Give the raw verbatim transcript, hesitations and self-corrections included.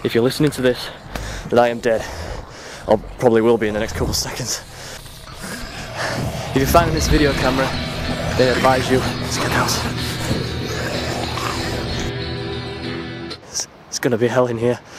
if you're listening to this, that I am dead. I probably will be in the next couple of seconds. If you're finding this video camera, then I advise you, let's get out. It's, it's gonna be hell in here.